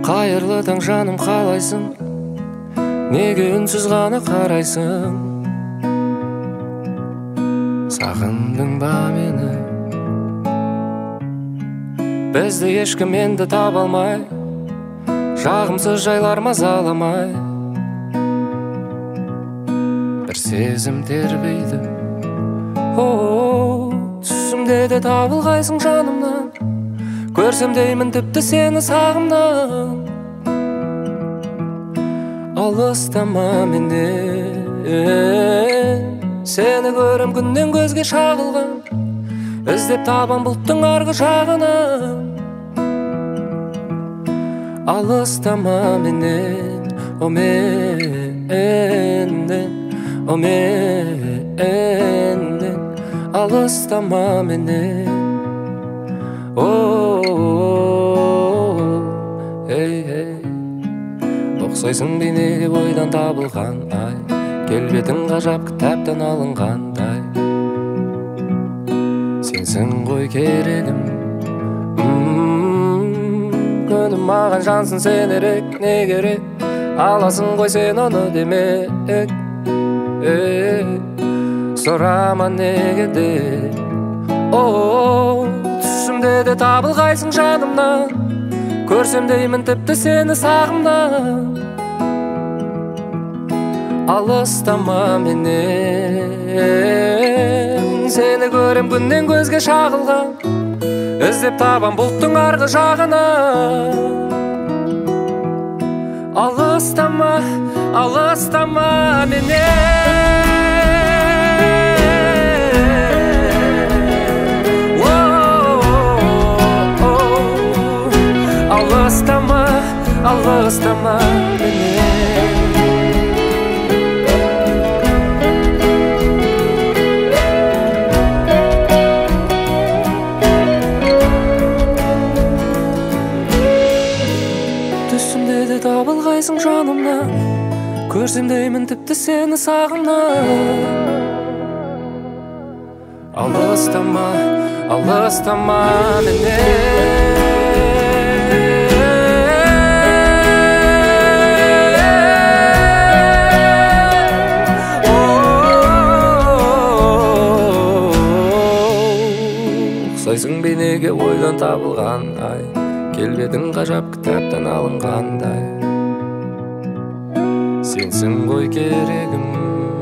Қайырлы таң жаным, қалайсың? Неге үнсіз ғана қарайсың? Сағындың ба мені? Бізді ешкім енді таба алмай, жағымсыз жайлар мазаламай. Бір сезім тербейді, түсімде де табылғайсың жанымнан. Көрсем деймін тіпті сені сағымнан. Алыстама менен, сені көрем күннен көзге шағылған. Іздеп табам бұлттың арғы жағынан. Алыстама менен, о менден, о менден. Алыстама менен, ұқсайсың бейнеге бойдан табылған ай, келбетің ғажап кітаптан алынғандай. Сенсің ғой керегім, күнім маған жансың сен ерек, не керек? Аласың ғой сен оны демек, сұрама неге де. Түсімде де табылғайсың жанымнан, көрсем деймін тіпті сені сағымнан. Алыстама менен, сені көрем күннен көзге шағылған. Іздеп табам бұлттың арғы жағынан. Алыстама, алыстама менен. Алыстама, алыстама менен. Түсімде де табылғайсың жанымнан, көрсем деймін тіпті сені сағымнан. Алыстама, алыстама менен. Ұқсайсың бейнеге ойдан табылған ай, келбетің ғажап кітаптан алынғандай. Сенсің ғой керегім.